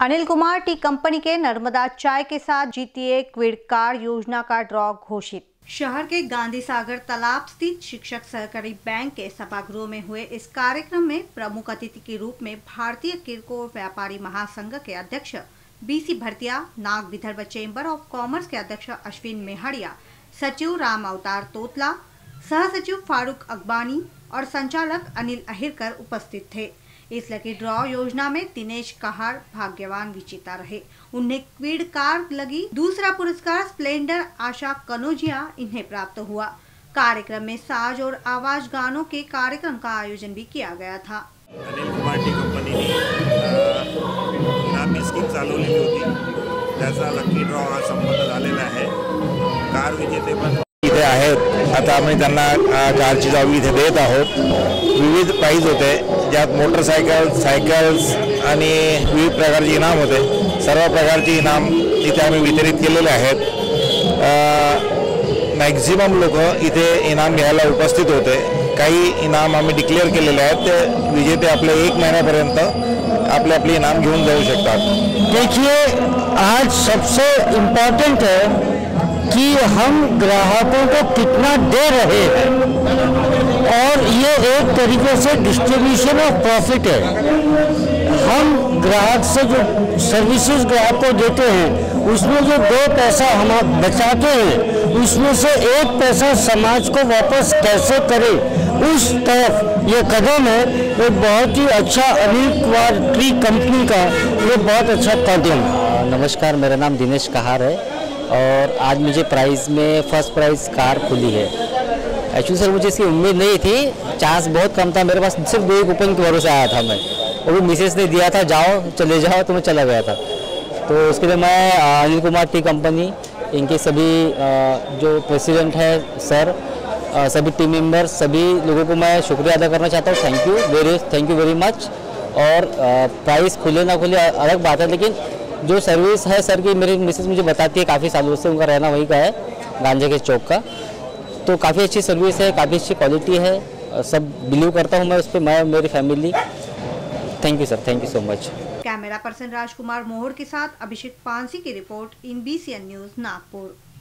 Anil Kumar T company के नर्मदा चाय के साथ जीतीए क्विड कार योजना का ड्रॉ घोषित। शहर के गांधी सागर तालाब स्थित शिक्षक सहकारी बैंक के सभागृह में हुए इस कार्यक्रम में प्रमुख अतिथि के रूप में भारतीय किरकोळ व्यापारी महासंघ के अध्यक्ष B C Bhartiya, Nag Vidarbha chamber of commerce के अध्यक्ष अश्विन मेहड़िया, सचिव राम अवतार तोतला, सह सचिव फारूक अकबानी और संचालक अनिल अहिरकर उपस्थित थे। इस लकी ड्रॉ योजना में दिनेश कहार भाग्यवान विजेता रहे। उन्हें क्विड कार लगी। दूसरा पुरस्कार स्प्लेंडर आशा कनोजिया इन्हें प्राप्त हुआ। कार्यक्रम में साज और आवाज गानों के कार्यक्रम का आयोजन भी किया गया था। अनिल कुमार टी कंपनीने इनामी स्कीम चालवलेली होती, त्याचा लकी ड्रॉ हा संपन्न झालेला आहे। कार विजेते पण इथे आहेत। आता आम्ही त्यांना कारची चावी इथे देत आहोत। विविध प्राइज होते, ज्यात मोटरसायकल, सायकल्स आणि विविध प्रकारचे इनाम होते। सर्व प्रकारचे इनाम इथे आम्ही वितरित केलेले आहेत। मॅक्झिमम लोक इथे इनाम घ्यायला उपस्थित होते। काही इनाम आम्ही डिक्लेअर केलेले आहेत, ते विजेते आपले 1 महिन्यापर्यंत आपले इनाम घेऊन जाऊ शकतात। देखिए, आज सबसे इम्पोर्टेंट है कि हम ग्राहकों को कितना दे रहे हैं, और ये एक तरीके से डिस्ट्रीब्यूशन ऑफ प्रॉफिट है। हम ग्राहक से जो सर्विसेज ग्राहक को देते हैं, उसमें जो 2 पैसा हम बचाते हैं, उसमें से 1 पैसा समाज को वापस कैसे करें, उस तरफ ये कदम है। ये बहुत ही अच्छा अनिल कुमार टी कंपनी का ये बहुत अच्छा कदम। नमस्कार, मेरा नाम दिनेश कहार है और आज मुझे प्राइज़ में फर्स्ट प्राइज़ कार खुली है। एक्चुअली सर मुझे इसकी उम्मीद नहीं थी, चांस बहुत कम था। मेरे पास सिर्फ 2 कूपन के भरोसे आया था मैं, और वो मिसेस ने दिया था, जाओ चले जाओ, तो मैं चला गया था। तो उसके लिए मैं अनिल कुमार टी कंपनी, इनके सभी जो प्रेसिडेंट है सर, सभी टीम मेंबर्स, सभी लोगों को मैं शुक्रिया अदा करना चाहता हूँ। Thank you very much. और प्राइस खुले ना खुले अलग बात है, लेकिन जो सर्विस है सर की, मेरी मिसेस मुझे बताती है, काफ़ी सालों से उनका रहना वहीं का है, गांजे के चौक का। तो काफ़ी अच्छी सर्विस है, काफ़ी अच्छी क्वालिटी है, सब बिलीव करता हूँ मैं उस पर, मैं मेरी family. Thank you sir, thank you so much. Camera person Rajkumar Mohar के साथ अभिषेक पांसी की report in BCN news Nagpur.